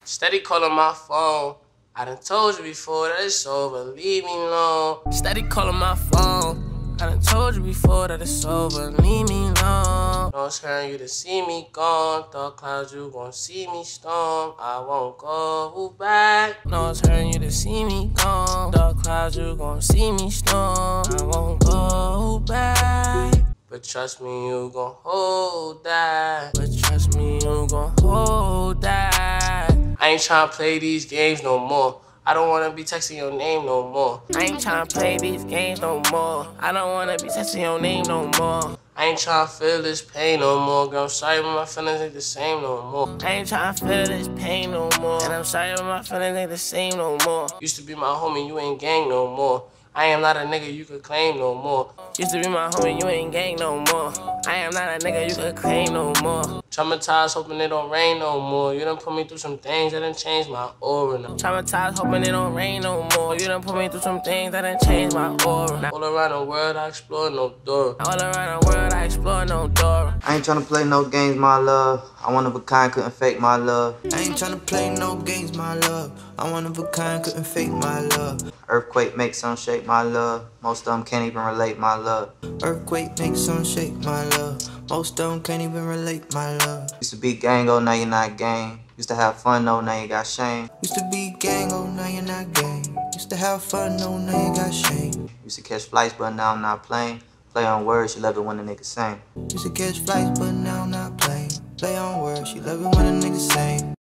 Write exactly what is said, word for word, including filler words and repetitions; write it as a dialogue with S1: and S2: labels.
S1: Steady calling my phone. I done told you before that it's over, leave me alone. Steady calling my phone. I done told you before that it's over, leave me alone. No one's hurting you to see me gone. Dark clouds, you gon' see me storm. I won't go back. No one's hurting you to see me gone. Dark clouds, you gon' see me storm. I won't go back. But trust me, you gon' hold that. But trust me, you gon' hold that. I ain't tryna play these games no more. I don't wanna be texting your name no more. I ain't tryna play these games no more. I don't wanna be texting your name no more. I ain't tryna feel this pain no more. Girl, I'm sorry, but my feelings ain't the same no more. I ain't tryna feel this pain no more. And I'm sorry, but my feelings ain't the same no more. Used to be my homie, you ain't gang no more. I am not a nigga you could claim no more. Used to be my homie, you ain't gang no more. I am not a nigga you could claim no more. Traumatized, hoping it don't rain no more. You done put me through some things that done changed my aura now. Traumatized, hoping it don't rain no more. You done put me through some things that done changed my aura now. All around the world, I explore no door. All around the world, I explore no door.
S2: I ain't tryna play no games, my love. I one of a kind, couldn't fake my love.
S3: I ain't tryna play no games, my love. I one of a kind, couldn't fake my love.
S2: Earthquake makes some shake, my love. Most of them can't even relate, my love.
S3: Earthquake makes some shake, my love. Most of them can't even relate, my love.
S2: Used to be gang, oh, now you're not gang. Used to have fun, oh, now you got shame.
S3: Used to be gang, oh, now you're not gang. Used to have fun, oh, now you got shame.
S2: Used to catch flights, but now I'm not playing. Play on words, you love it when the niggas sing.
S3: Used to catch flights, but now I'm not playing. Play on words, she love it when a nigga sing.